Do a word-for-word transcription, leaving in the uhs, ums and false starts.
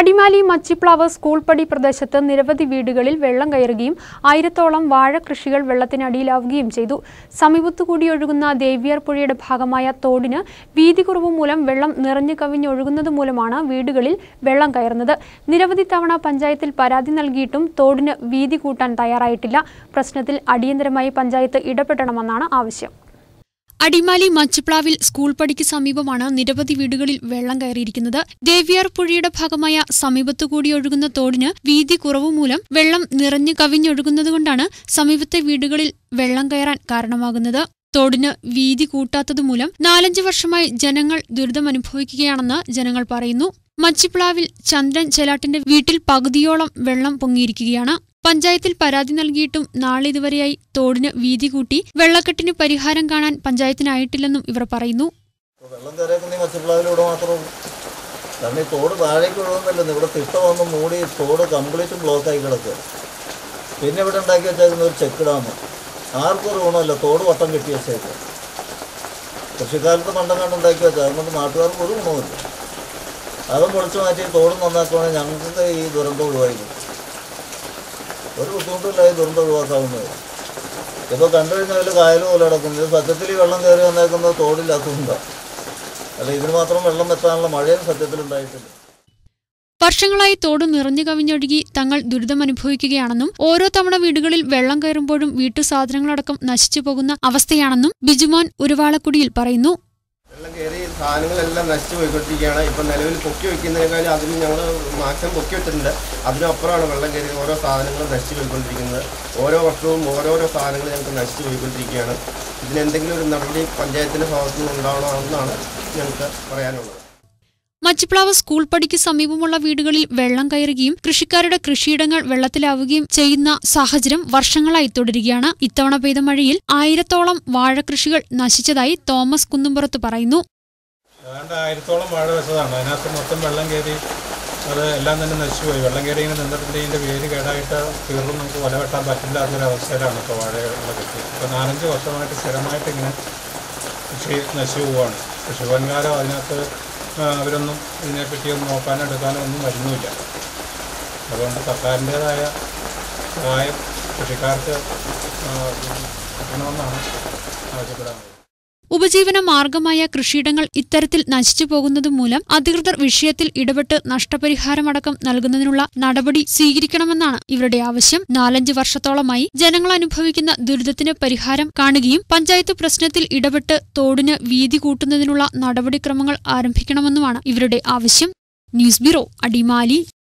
Adimali Machiplavu school പടി പ്രദേശത്ത് നിരവധി വീടുകളിൽ വെള്ളം കയറുകയും ആയിരത്തോളം വാഴ കൃഷികൾ വെള്ളത്തിനടിയിലാവുകയും ചെയ്തു. സമീപത്തുകൂടി ഒഴുകുന്ന ദേവിയാർ പുഴയുടെ ഭാഗമായ തോടിന് വീതി കുറവ് മൂലം വെള്ളം നിറഞ്ഞു കവിഞ്ഞൊഴുകുന്നത് മൂലമാണ് വീടുകളിൽ വെള്ളം കയറുന്നത്. നിരവധി തവണ പഞ്ചായത്തിൽ പരാതി നൽകിയിട്ടും തോടിന് വീതി കൂട്ടാൻ തയ്യാറായിട്ടില്ല. പ്രശ്നത്തിൽ അടിയന്തരമായി പഞ്ചായത്ത് ഇടപെടണമെന്നാണ് ആവശ്യം. അടിമാലി മച്ചിപ്ലാവിൽ സ്കൂൾ പടിക്ക് സമീപമാണ് നിരവധി വീടുകളിൽ വെള്ളം കയറിയിരിക്കുന്നത്. ദേവിയാർ പുഴയുടെ ഭാഗമായ സമീപത്തുകൂടി ഒഴുകുന്ന തോടിന് വീതി കുറവ് മൂലം വെള്ളം നിറഞ്ഞു കവിഞ്ഞൊഴുകുന്നതുകൊണ്ടാണ് സമീപത്തെ വീടുകളിൽ വെള്ളം കയറാൻ കാരണമാകുന്നത്. തോടിന് വീതി കൂട്ടാത്തതുമൂലം നാലഞ്ച് വർഷമായി ജനങ്ങൾ ദുരിതമനുഭവിക്കുകയാണെന്ന് ജനങ്ങൾ പറയുന്നു. മച്ചിപ്ലാവിൽ ചന്ദ്രൻ ചെലാട്ടിന്റെ വീട്ടിൽ പകുതിയോളം വെള്ളം പൊങ്ങിയിരിക്കുകയാണ്. പഞ്ചായത്തിൽ പരാതി നൽകിയിട്ടും നാളിതുവരെയായി തോടിന് വീതി കൂട്ടി വെള്ളക്കെട്ടിന് പരിഹാരം കാണാൻ പഞ്ചായത്തിനായിട്ടില്ലെന്നും ഇവർ പറയുന്നു. വെള്ളം കയറിയേക്കുന്ന ഈ മച്ചിപ്ലാവിലൂടെ മാത്രമേ ഉള്ളൂ. കാരണം ഈ തോട് താഴേക്ക് ഒഴുകുന്നില്ലെന്ന് ഇവിടെ തിട്ട വന്ന് മൂടി തോട് കംപ്ലീറ്റ് ബ്ലോക്കായി കിടക്കുക. പിന്നെ ഇവിടെ ഉണ്ടാക്കി വെച്ചേക്കുന്ന ഒരു ചെക്ക് ഡാം ആർക്കും ഒരു ഗുണമല്ല, തോട് വട്ടം കെട്ടി വെച്ചേക്കുക. കൃഷിക്കാലത്ത് പണ്ടം കണ്ടുണ്ടാക്കി വെച്ചാൽ അതുകൊണ്ട് നാട്ടുകാർക്ക് ഒരു ഗുണമില്ല. അതും പൊളിച്ചു മാറ്റി തോട് നന്നാക്കുവാണെങ്കിൽ ഞങ്ങൾക്ക് ഈ ദുരന്തം ഒഴിവായിരുന്നു. ഒരു ബുദ്ധിമുട്ടില്ലായി ദുരന്തം ഒഴിവാക്കാവുന്നത്. ഇപ്പോൾ കണ്ടു കഴിഞ്ഞാൽ അതിൽ കായൽ പോലെ കിടക്കുന്നത് സത്യത്തിൽ ഈ വെള്ളം കയറി വന്നേക്കുന്നത് തോടില്ലാത്തതുകൊണ്ടാണ്. അല്ല, ഇതിന് മാത്രം വെള്ളം എത്താനുള്ള മഴയും സത്യത്തിൽ ഉണ്ടായിട്ടില്ല. വർഷങ്ങളായി തോട് നിറഞ്ഞു കവിഞ്ഞൊഴുകി തങ്ങൾ ദുരിതമനുഭവിക്കുകയാണെന്നും ഓരോ തവണ വീടുകളിൽ വെള്ളം കയറുമ്പോഴും വീട്ടു സാധനങ്ങളടക്കം നശിച്ചു പോകുന്ന അവസ്ഥയാണെന്നും ബിജുമോൻ ഉരുവാളക്കുടിയിൽ പറയുന്നു. വെള്ളം കയറി സാധനങ്ങളെല്ലാം നശിച്ചു പോയിക്കൊണ്ടിരിക്കുകയാണ്. ഇപ്പം നിലവിൽ പൊക്കി വയ്ക്കുന്നതിനേക്കാളും അതിന് ഞങ്ങൾ മാക്സിമം പൊക്കി വെച്ചിട്ടുണ്ട്. അതിനപ്പുറമാണ് വെള്ളം കയറി ഓരോ സാധനങ്ങളും നശിച്ചു പോയിക്കൊണ്ടിരിക്കുന്നത്. ഓരോ വർഷവും ഓരോരോ സാധനങ്ങൾ ഞങ്ങൾക്ക് നശിച്ചു പോയിക്കൊണ്ടിരിക്കുകയാണ്. ഇതിനെന്തെങ്കിലും ഒരു നടപടി പഞ്ചായത്തിൻ്റെ ഭാഗത്തു നിന്ന് ഉണ്ടാവണമെന്നാണ് ഞങ്ങൾക്ക് പറയാനുള്ളത്. മച്ചിപ്ലാവ് സ്കൂൾ പടിക്ക് സമീപമുള്ള വീടുകളിൽ വെള്ളം കയറുകയും കൃഷിക്കാരുടെ കൃഷിയിടങ്ങൾ വെള്ളത്തിലാവുകയും ചെയ്യുന്ന സാഹചര്യം വർഷങ്ങളായി തുടരുകയാണ്. ഇത്തവണ പെയ്ത മഴയിൽ ആയിരത്തോളം വാഴകൃഷികൾ നശിച്ചതായി തോമസ് കുന്നുംപുറത്ത് പറയുന്നു. ഏതാണ്ട് ആയിരത്തോളം വാഴ വെച്ചതാണ്. അതിനകത്ത് മൊത്തം വെള്ളം കയറി അത് എല്ലാം തന്നെ നശിച്ചുപോയി. വെള്ളം കയറി ഇങ്ങനെ നിന്നിട്ടുണ്ട്. ഇതിൻ്റെ വേര് കേടായിട്ട് തീർന്നും നമുക്ക് വല വെട്ടാൻ പറ്റില്ലാത്തൊരവസ്ഥയിലാണ് ഇപ്പോൾ വാഴകളുടെ കൃഷി. ഇപ്പോൾ നാലഞ്ച് വർഷമായിട്ട് സ്ഥിരമായിട്ട് ഇങ്ങനെ കൃഷി നശിച്ചു പോവുകയാണ്. കൃഷിഭവൻകാരോ അതിനകത്ത് അവരൊന്നും ഇതിനെപ്പറ്റിയൊന്നും നോക്കാനോ എടുക്കാനോ ഒന്നും വരുന്നുമില്ല. അതുകൊണ്ട് സർക്കാരിൻ്റേതായ സഹായം കൃഷിക്കാർക്ക് കിട്ടണമെന്നാണ് ആവശ്യപ്പെടാറുള്ളത്. ഉപജീവന മാർഗമായ കൃഷിയിടങ്ങൾ ഇത്തരത്തിൽ നശിച്ചു പോകുന്നതുമൂലം അധികൃതർ വിഷയത്തിൽ ഇടപെട്ട് നഷ്ടപരിഹാരമടക്കം നൽകുന്നതിനുള്ള നടപടി സ്വീകരിക്കണമെന്നാണ് ഇവരുടെ ആവശ്യം. നാലഞ്ച് വർഷത്തോളമായി ജനങ്ങൾ അനുഭവിക്കുന്ന ദുരിതത്തിന് പരിഹാരം കാണുകയും പഞ്ചായത്ത് പ്രശ്നത്തിൽ ഇടപെട്ട് തോടിന് വീതി കൂട്ടുന്നതിനുള്ള നടപടിക്രമങ്ങൾ ആരംഭിക്കണമെന്നുമാണ് ഇവരുടെ ആവശ്യം. News bureau, Adimali.